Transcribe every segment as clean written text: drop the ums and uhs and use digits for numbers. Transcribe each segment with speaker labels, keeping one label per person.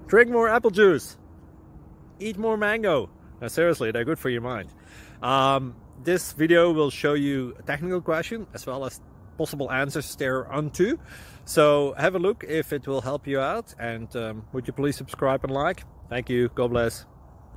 Speaker 1: Drink more apple juice. Eat more mango. No, seriously, they're good for your mind. This video will show you a technical question as well as possible answers thereunto. So have a look if it will help you out, and would you please subscribe and like? Thank you. God bless.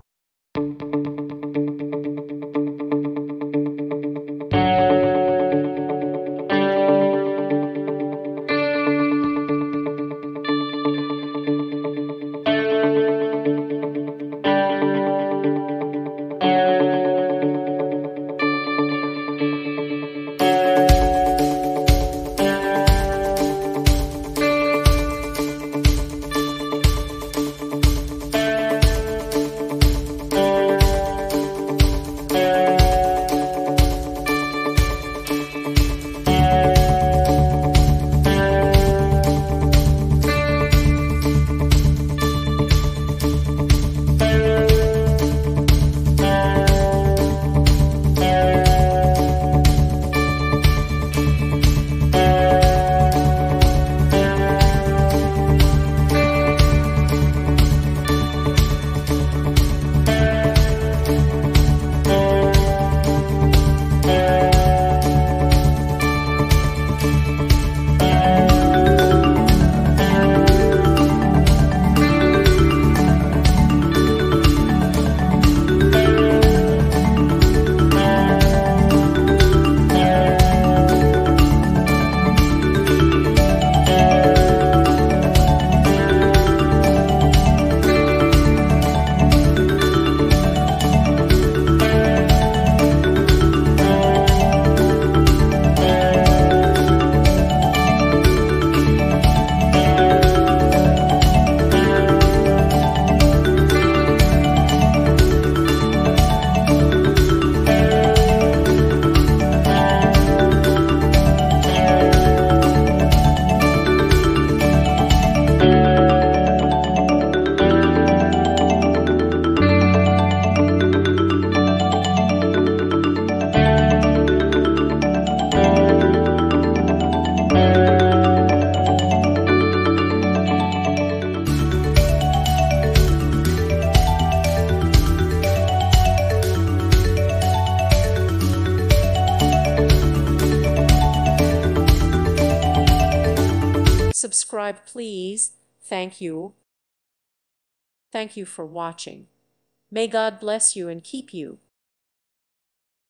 Speaker 2: Subscribe, please. Thank you. Thank you for watching. May God bless you and keep you.